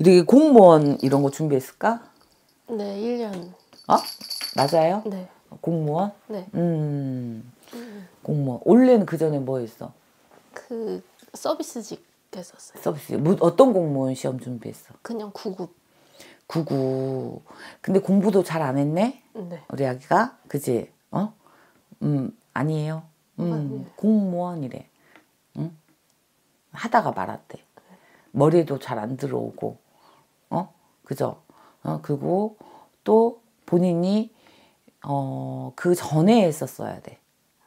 되게 공무원 이런 거 준비했을까? 네, 1년. 어? 맞아요? 네. 공무원? 네. 공무원. 원래는 그 전에 뭐 했어? 그 서비스직 했었어요. 서비스. 어떤 공무원 시험 준비했어? 그냥 9급. 9급. 근데 공부도 잘 안 했네? 네. 우리 아기가? 그지? 어? 아니에요. 공무원이래. 응? 하다가 말았대. 머리에도 잘 안 들어오고. 그죠? 그리고 또 본인이 그 전에 했었어야 돼.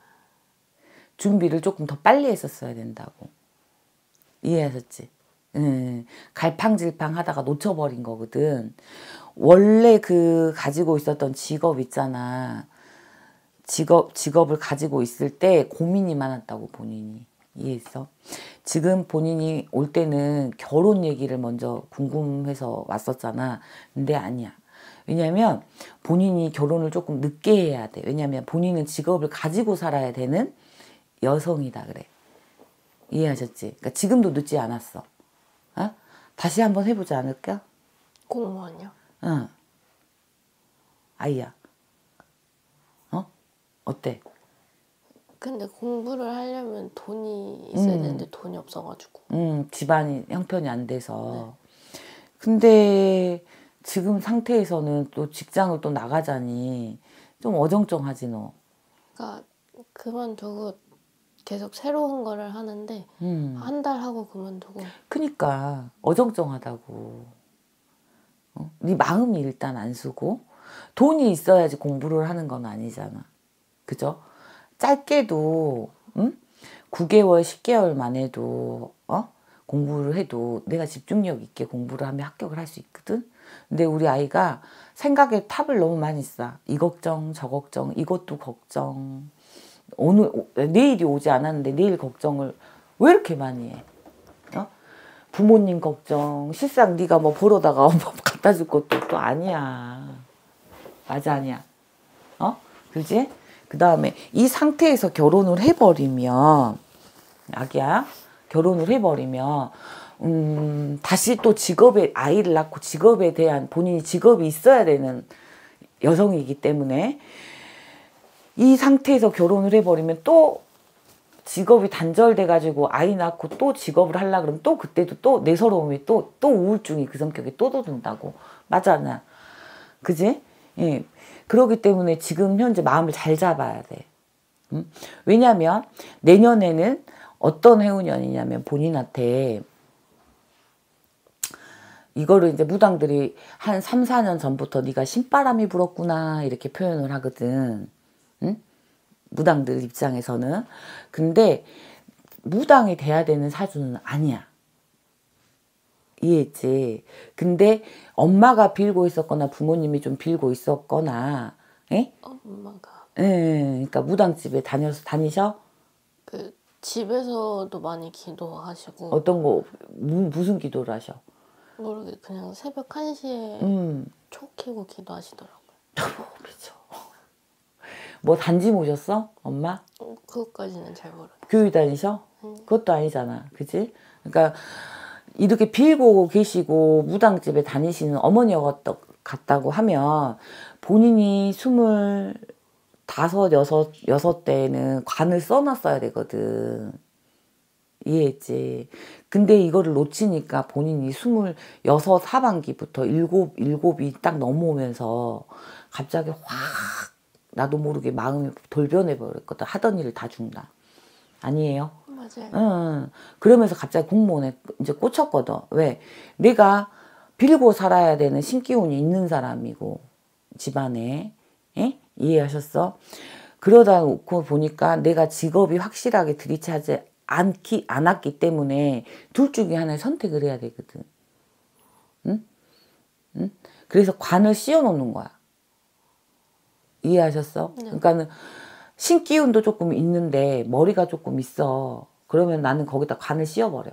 준비를 조금 더 빨리 했었어야 된다고. 이해하셨지? 갈팡질팡 하다가 놓쳐버린 거거든. 원래 그 가지고 있었던 직업 있잖아. 직업을 가지고 있을 때 고민이 많았다고 본인이. 이해했어? 지금 본인이 올 때는 결혼 얘기를 먼저 궁금해서 왔었잖아. 근데 아니야. 왜냐면 본인이 결혼을 조금 늦게 해야 돼. 왜냐면 본인은 직업을 가지고 살아야 되는 여성이다 그래. 이해하셨지? 그러니까 지금도 늦지 않았어. 어? 다시 한번 해보지 않을까? 공무원이요? 응. 아이야. 어때? 근데 공부를 하려면 돈이 있어야 되는데 돈이 없어가지고. 집안이 형편이 안 돼서. 네. 근데 지금 상태에서는 또 직장을 또 나가자니 좀 어정쩡하지 너. 그러니까 그만두고 계속 새로운 거를 하는데 한 달 하고 그만두고. 그니까 어정쩡하다고. 네 마음이 일단 안 쓰고 돈이 있어야지 공부를 하는 건 아니잖아. 그죠? 짧게도 9개월, 10개월만 해도 공부를 해도 내가 집중력 있게 공부를 하면 합격을 할 수 있거든. 근데 우리 아이가 생각에 탑을 너무 많이 쌓아. 이 걱정, 저 걱정, 이것도 걱정. 내일이 오지 않았는데 내일 걱정을 왜 이렇게 많이 해? 부모님 걱정, 실상 네가 뭐 벌어다가 뭐 갖다 줄 것도 또 아니야. 맞아, 아니야. 그지? 그 다음에 이 상태에서 결혼을 해버리면, 아기야, 결혼을 해버리면, 다시 또 직업에, 아이를 낳고 직업에 대한 본인이 직업이 있어야 되는 여성이기 때문에, 이 상태에서 결혼을 해버리면 또 직업이 단절돼가지고 아이 낳고 또 직업을 하려고 그러면 또 그때도 또 내서러움이 또 우울증이 그 성격에 또 돋는다고. 맞잖아. 그지? 예. 그렇기 때문에 지금 현재 마음을 잘 잡아야 돼. 왜냐면 내년에는 어떤 해운년이냐면 본인한테 이거를 이제 무당들이 한 3, 4년 전부터 네가 신바람이 불었구나 이렇게 표현을 하거든. 응? 무당들 입장에서는. 근데 무당이 돼야 되는 사주는 아니야. 이해했지? 근데 엄마가 빌고 있었거나 부모님이 좀 빌고 있었거나, 에? 엄마가. 그러니까 무당집에 다니셔? 그 집에서도 많이 기도하시고. 어떤 거 무슨 기도를 하셔? 모르게 그냥 새벽 1시에 초 켜고 기도하시더라고요. 그렇죠. 뭐 단지 모셨어? 엄마? 그것까지는 잘 모르겠어요. 교회 다니셔? 그것도 아니잖아. 그치? 그러니까 이렇게 빌고 계시고 무당집에 다니시는 어머니 같다고 하면 본인이 25, 6 때는 관을 써놨어야 되거든. 이해했지? 근데 이거를 놓치니까 본인이 26 하반기부터 7이 딱 넘어오면서 갑자기 확 나도 모르게 마음이 돌변해 버렸거든. 하던 일을 다 중다. 아니에요? 맞아요. 응. 그러면서 갑자기 공무원에 이제 꽂혔거든. 왜? 내가 빌고 살아야 되는 신기운이 있는 사람이고 집안에. 에? 이해하셨어? 그러다 놓고 보니까 내가 직업이 확실하게 들이차지 않았기 때문에 둘 중에 하나를 선택을 해야 되거든. 응? 응? 그래서 관을 씌워놓는 거야. 이해하셨어? 네. 그러니까는 신기운도 조금 있는데 머리가 조금 있어. 그러면 나는 거기다 관을 씌워버려.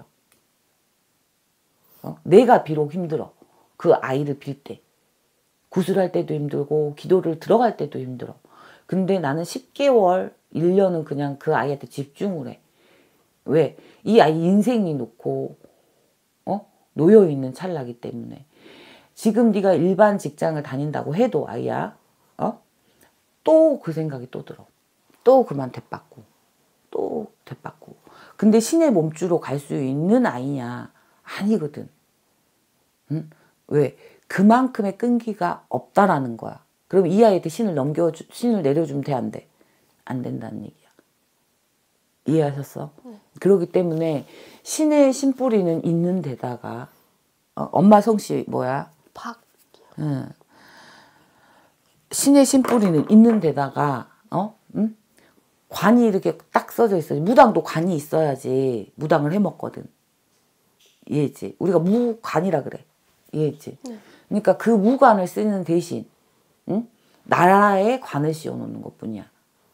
내가 비록 힘들어. 그 아이를 빌 때. 구슬할 때도 힘들고 기도를 들어갈 때도 힘들어. 근데 나는 10개월, 1년은 그냥 그 아이한테 집중을 해. 왜? 이 아이 인생이 놓고 놓여있는 찰나기 때문에. 지금 네가 일반 직장을 다닌다고 해도 아이야, 또 그 생각이 또 들어. 또 그만 대받고, 또 대받고. 근데 신의 몸주로 갈 수 있는 아이냐? 아니거든. 응? 왜? 그만큼의 끈기가 없다라는 거야. 그럼 이 아이한테 신을 내려주면 돼, 안 돼? 안 된다는 얘기야. 이해하셨어? 그렇기 때문에 신의 신뿌리는 있는 데다가, 엄마 성씨 뭐야? 박. 응. 신의 신뿌리는 있는 데다가, 응? 관이 이렇게 딱 써져 있어. 무당도 관이 있어야지 무당을 해먹거든. 이해했지? 우리가 무관이라 그래. 이해했지? 네. 그러니까 그 무관을 쓰는 대신, 응? 나라에 관을 씌워놓는 것 뿐이야.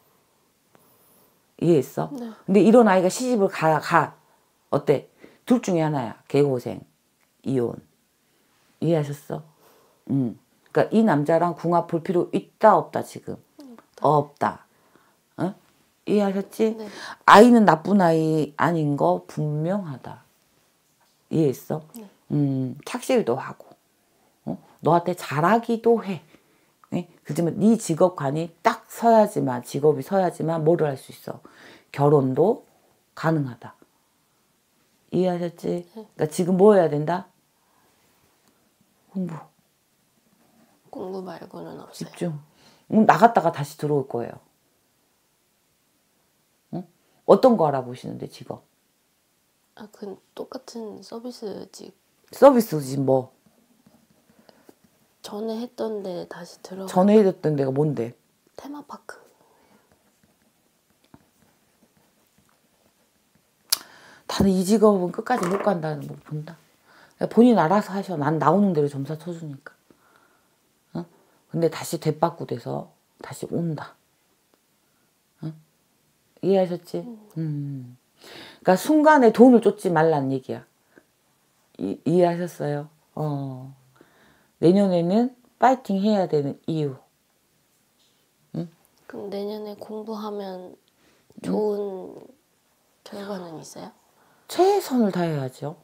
이해했어? 네. 근데 이런 아이가 시집을 가. 어때? 둘 중에 하나야. 개고생, 이혼. 이해하셨어? 그러니까 이 남자랑 궁합 볼 필요 있다 없다 지금? 없다. 어? 이해하셨지? 네. 아이는 나쁜 아이 아닌 거 분명하다. 이해했어? 네. 착실도 하고, 너한테 잘하기도 해. 그렇지만 네 직업관이 딱 서야지만, 직업이 서야지만 뭐를 할 수 있어? 결혼도 가능하다. 이해하셨지? 네. 그러니까 지금 뭐 해야 된다? 공부. 공부 말고는 없어요. 집중. 나갔다가 다시 들어올 거예요. 응? 어떤 거 알아보시는데 직업? 그 똑같은 서비스직. 서비스직 뭐? 전에 했던 데 다시 들어가. 전에 했던 데가 뭔데? 테마파크. 다들 이 직업은 끝까지 못 간다는 거 본다. 본인 알아서 하셔. 난 나오는 대로 점사 쳐주니까. 근데 다시 되바꾸돼서 다시 온다. 이해하셨지? 그러니까 순간에 돈을 쫓지 말라는 얘기야. 이해하셨어요? 내년에는 파이팅 해야 되는 이유. 그럼 내년에 공부하면 좋은 결과는 있어요? 최선을 다해야죠.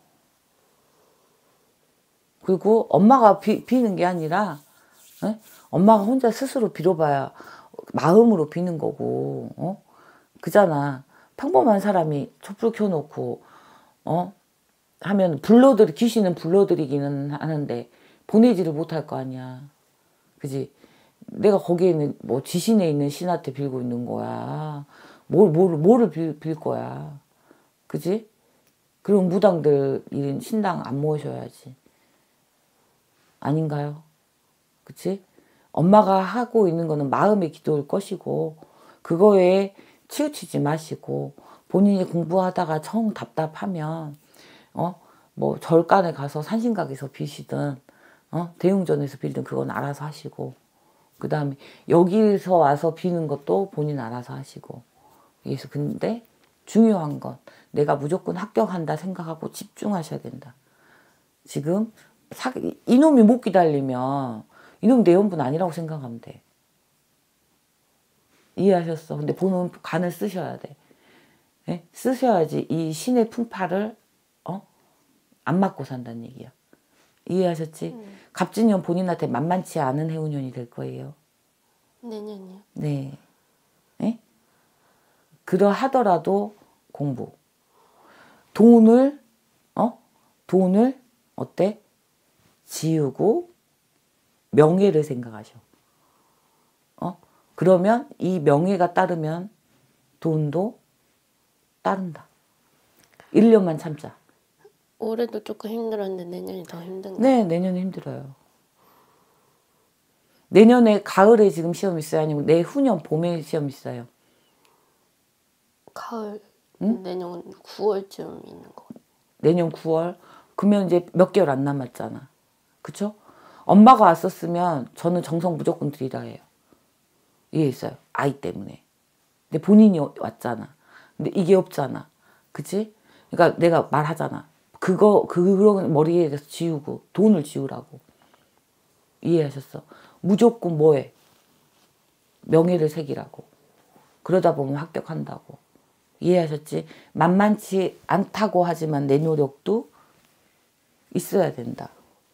그리고 엄마가 비는 게 아니라, 엄마가 혼자 스스로 빌어봐야 마음으로 비는 거고, 그잖아. 평범한 사람이 촛불 켜놓고, 하면 귀신은 불러들이기는 하는데, 보내지를 못할 거 아니야. 그지? 내가 거기에 있는, 뭐, 지신에 있는 신한테 빌고 있는 거야. 뭐를 빌 거야. 그지? 그럼 무당들, 이런 신당 안 모셔야지. 아닌가요? 그치? 엄마가 하고 있는 거는 마음의 기도일 것이고, 그거에 치우치지 마시고, 본인이 공부하다가 정 답답하면, 뭐, 절간에 가서 산신각에서 비시든, 대웅전에서 빌든 그건 알아서 하시고, 그 다음에 여기서 와서 비는 것도 본인 알아서 하시고. 그래서 근데 중요한 건 내가 무조건 합격한다 생각하고 집중하셔야 된다. 지금 이놈이 못 기다리면 이놈 내연분 아니라고 생각하면 돼. 이해하셨어? 근데 보는 간을 쓰셔야 돼. 네? 쓰셔야지 이 신의 풍파를 안 맞고 산다는 얘기야. 이해하셨지? 갑진년 본인한테 만만치 않은 해운년이 될 거예요. 내년이요? 네. 네? 그러하더라도 공부. 돈을 어때? 지우고 명예를 생각하셔. 그러면 이 명예가 따르면 돈도 따른다. 1년만 참자. 올해도 조금 힘들었는데 내년이 더 힘든가요? 네, 내년에 힘들어요. 내년에 가을에 지금 시험 있어요? 아니면 내후년 봄에 시험 있어요? 가을. 응? 내년 9월쯤 있는 거. 내년 9월? 그러면 이제 몇 개월 안 남았잖아. 그쵸? 엄마가 왔었으면 저는 정성 무조건 들이다 해요. 이해했어요? 아이 때문에. 근데 본인이 왔잖아. 근데 이게 없잖아. 그치? 그러니까 내가 말하잖아. 그런 머리에 대해서 지우고, 돈을 지우라고. 이해하셨어? 무조건 뭐해? 명예를 새기라고. 그러다 보면 합격한다고. 이해하셨지? 만만치 않다고 하지만 내 노력도 있어야 된다.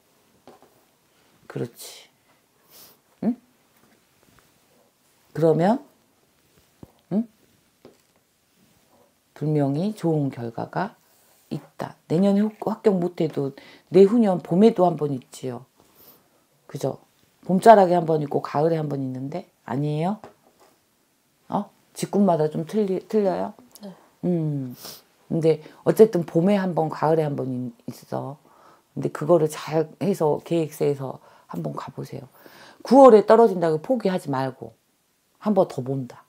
그렇지. 응? 그러면 응? 분명히 좋은 결과가 있다. 내년에 합격 못해도 내후년 봄에도 한 번 있지요. 그죠? 봄자락에 한 번 있고 가을에 한 번 있는데 아니에요? 직군마다 좀 틀려요? 네. 근데 어쨌든 봄에 한 번, 가을에 한 번 있어. 근데 그거를 잘 해서 계획세에서 한번 가보세요. 9월에 떨어진다고 포기하지 말고 한 번 더 본다.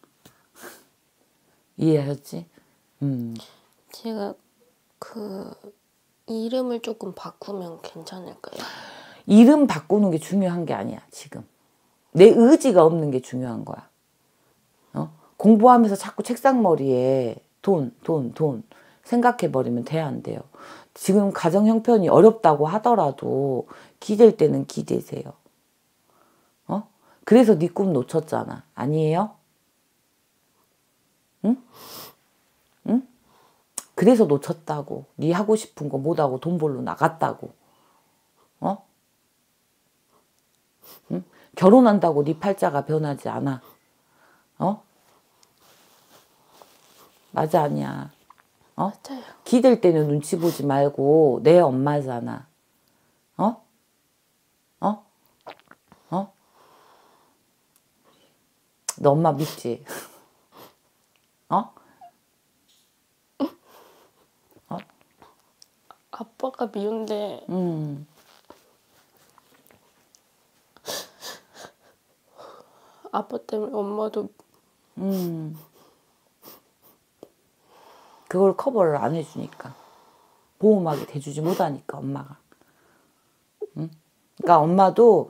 이해하셨지? 제가 그 이름을 조금 바꾸면 괜찮을까요? 이름 바꾸는 게 중요한 게 아니야, 지금. 내 의지가 없는 게 중요한 거야. 공부하면서 자꾸 책상머리에 돈 생각해버리면 돼야 안 돼요. 지금 가정 형편이 어렵다고 하더라도 기댈 때는 기대세요. 그래서 네 꿈 놓쳤잖아. 아니에요? 응? 응? 그래서 놓쳤다고. 네 하고 싶은 거 못하고 돈 벌러 나갔다고. 응? 결혼한다고 네 팔자가 변하지 않아. 맞아, 아니야. 맞아요. 기댈 때는 눈치 보지 말고 내 엄마잖아. 너 엄마 믿지? 아빠가 미운데 아빠 때문에 엄마도 그걸 커버를 안 해주니까. 보호막이 돼주지 못하니까 엄마가. 그러니까 엄마도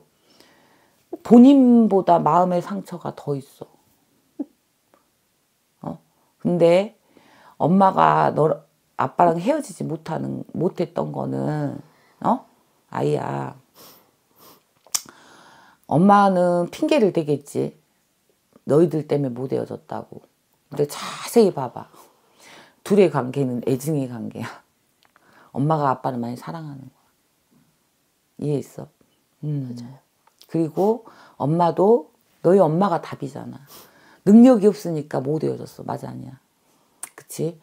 본인보다 마음의 상처가 더 있어. 근데 엄마가 아빠랑 헤어지지 못했던 거는 아이야. 엄마는 핑계를 대겠지. 너희들 때문에 못 헤어졌다고. 근데 자세히 봐봐. 둘의 관계는 애증의 관계야. 엄마가 아빠를 많이 사랑하는 거야. 이해했어? 맞아요. 그리고 엄마도 너희 엄마가 답이잖아. 능력이 없으니까 못 헤어졌어. 맞아, 아니야? 그치?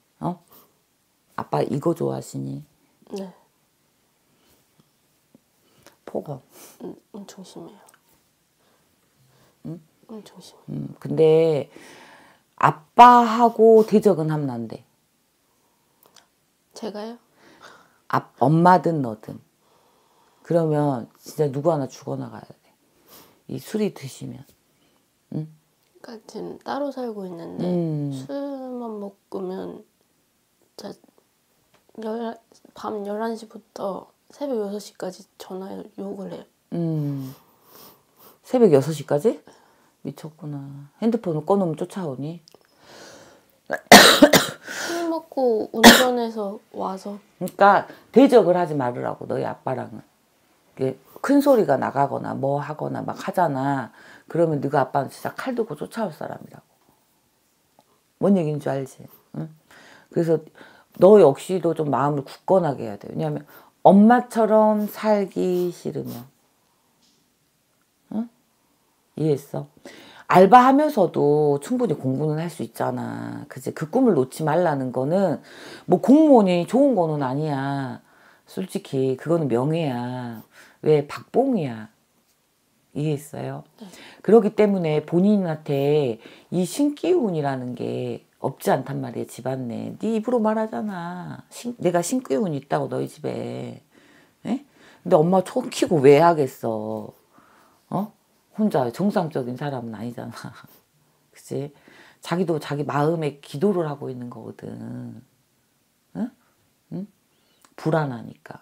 아빠 이거 좋아하시니? 네. 폭언. 엄청 심해요. 엄청 심해. 근데 아빠하고 대적은 하면 안 돼. 제가요? 엄마든 너든. 그러면 진짜 누구 하나 죽어나가야 돼. 이 술이 드시면. 그러니까 지금 따로 살고 있는데 술만 먹으면 진짜 밤 11시부터 새벽 6시까지 전화해 욕을 해요. 새벽 6시까지? 미쳤구나. 핸드폰을 꺼놓으면 쫓아오니? 술 먹고 운전해서 와서. 그러니까 대적을 하지 말으라고, 너희 아빠랑은. 큰 소리가 나가거나 뭐 하거나 막 하잖아. 그러면 네가 아빠는 진짜 칼 들고 쫓아올 사람이라고. 뭔 얘기인 줄 알지? 응? 그래서 너 역시도 좀 마음을 굳건하게 해야 돼. 왜냐하면 엄마처럼 살기 싫으면. 응? 이해했어? 알바하면서도 충분히 공부는 할 수 있잖아. 그치? 그 꿈을 놓지 말라는 거는 뭐 공무원이 좋은 거는 아니야. 솔직히 그거는 명예야. 왜 박봉이야. 이해했어요? 네. 그렇기 때문에 본인한테 이 신기운이라는 게 없지 않단 말이야. 집안내. 네 입으로 말하잖아. 내가 신기운이 있다고 너희 집에. 에? 근데 엄마 초 키고 왜 하겠어. 혼자 정상적인 사람은 아니잖아. 그치? 자기도 자기 마음에 기도를 하고 있는 거거든. 응? 응? 불안하니까.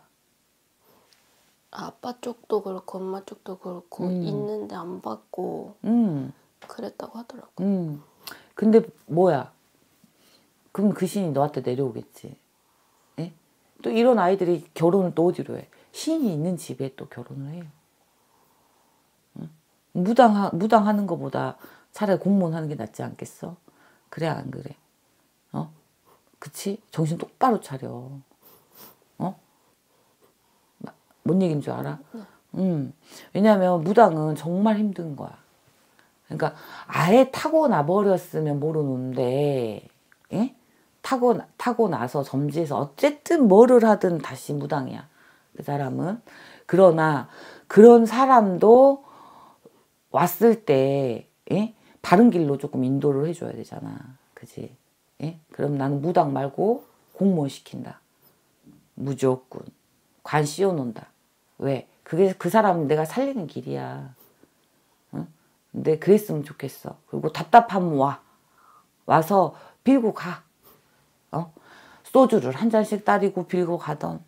아빠 쪽도 그렇고 엄마 쪽도 그렇고 있는데 안 받고 그랬다고 하더라고요. 근데 뭐야? 그럼 그 신이 너한테 내려오겠지. 에? 또 이런 아이들이 결혼을 또 어디로 해? 신이 있는 집에 또 결혼을 해요. 응? 무당하는 것보다 차라리 공무원 하는 게 낫지 않겠어? 그래 안 그래? 그치? 정신 똑바로 차려. 뭔 얘기인 줄 알아? 왜냐면 무당은 정말 힘든 거야. 그러니까 아예 타고나 버렸으면 모르는데, 예? 타고 나서 점지해서 어쨌든 뭐를 하든 다시 무당이야. 그 사람은. 그러나 그런 사람도 왔을 때, 예? 바른 길로 조금 인도를 해줘야 되잖아. 그지? 예? 그럼 나는 무당 말고 공무원 시킨다. 무조건. 관 씌워놓는다. 왜? 그게 그 사람 내가 살리는 길이야. 응? 근데 그랬으면 좋겠어. 그리고 답답하면 와. 와서 빌고 가. 소주를 한 잔씩 따리고 빌고 가던.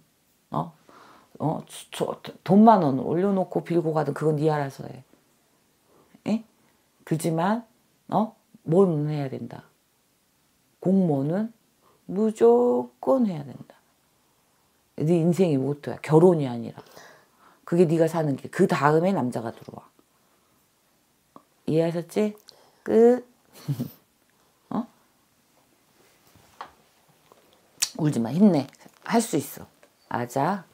돈만 원 올려놓고 빌고 가던. 그건 네 알아서 해. 에? 그지만 뭐는 해야 된다. 공무원은 무조건 해야 된다. 네 인생의 모토야. 결혼이 아니라. 그게 네가 사는 길. 그 다음에 남자가 들어와. 이해하셨지? 끝. 울지 마. 힘내. 할 수 있어. 아자.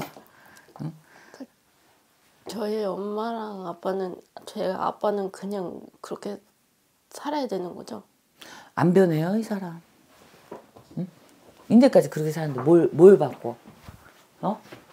저희 엄마랑 아빠는 제 아빠는 그냥 그렇게 살아야 되는 거죠? 안 변해요, 이 사람. 응? 인제까지 그렇게 사는데 뭘 바꿔?